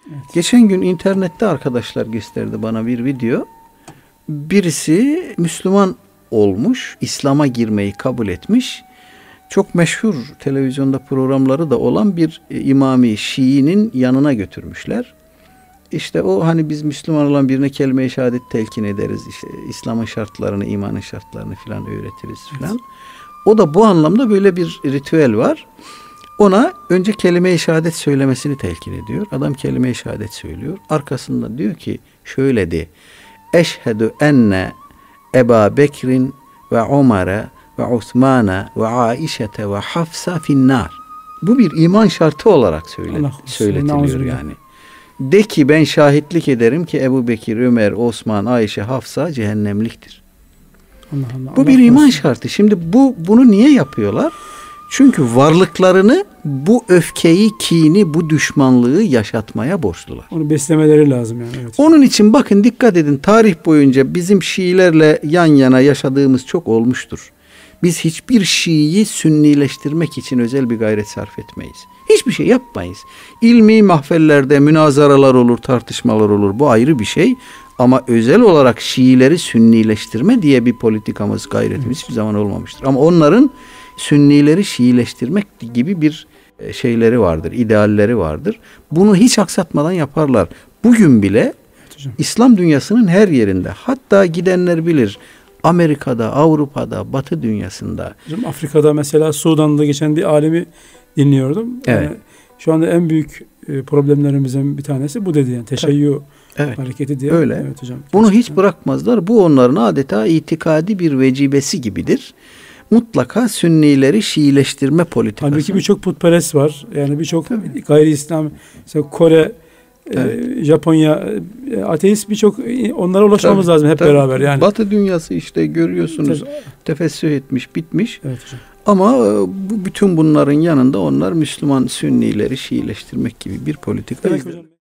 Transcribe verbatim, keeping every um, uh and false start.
Evet. Geçen gün internette arkadaşlar gösterdi bana bir video. Birisi Müslüman olmuş, İslam'a girmeyi kabul etmiş. Çok meşhur televizyonda programları da olan bir imami Şii'nin yanına götürmüşler. İşte o hani biz Müslüman olan birine kelime-i şehadet telkin ederiz. İşte İslam'ın şartlarını, imanın şartlarını filan öğretiriz filan. Evet. O da bu anlamda böyle bir ritüel var. Ona önce kelime-i şehadet söylemesini telkin ediyor. Adam kelime-i şehadet söylüyor. Arkasından diyor ki şöyle de: Eşhedü enne Eba Bekrin ve Umar'e ve Osman'a ve Aişete ve Hafsa finnar. Bu bir iman şartı olarak söyle, söyletiliyor yani. De ki ben şahitlik ederim ki Ebu Bekir, Ömer, Osman, Ayşe, Hafsa cehennemliktir. Allah Allah, bu Allah bir iman olsun. şartı. Şimdi bu bunu niye yapıyorlar? Çünkü varlıklarını bu öfkeyi, kini, bu düşmanlığı yaşatmaya borçlular. Onu beslemeleri lazım yani. Evet. Onun için bakın dikkat edin, tarih boyunca bizim Şiilerle yan yana yaşadığımız çok olmuştur. Biz hiçbir Şii'yi sünnileştirmek için özel bir gayret sarf etmeyiz. Hiçbir şey yapmayız. İlmi mahfellerde münazaralar olur, tartışmalar olur. Bu ayrı bir şey. Ama özel olarak Şiileri sünnileştirme diye bir politikamız, gayretimiz hiçbir zaman olmamıştır. Ama onların Sünnileri Şiileştirmek gibi bir şeyleri vardır, idealleri vardır. Bunu hiç aksatmadan yaparlar. Bugün bile evet, İslam dünyasının her yerinde, hatta gidenler bilir, Amerika'da, Avrupa'da, Batı dünyasında. Hocam, Afrika'da mesela Sudan'da geçen bir alimi dinliyordum. Evet. Yani şu anda en büyük problemlerimizin bir tanesi bu dedi yani. Teşeyyü evet. hareketi diye. Öyle. Evet hocam. Bunu hiç bırakmazlar. Bu onların adeta itikadi bir vecibesi gibidir. Mutlaka Sünnileri Şiileştirme politikası. Halbuki birçok putperest var. Yani birçok gayri İslam, mesela Kore, evet. e, Japonya, e, ateist birçok, onlara ulaşmamız tabii, lazım hep tabii. beraber. Yani Batı dünyası işte görüyorsunuz tabii. tefessüh etmiş, bitmiş. Evet hocam. Ama bu bütün bunların yanında onlar Müslüman Sünnileri Şiileştirmek gibi bir politika.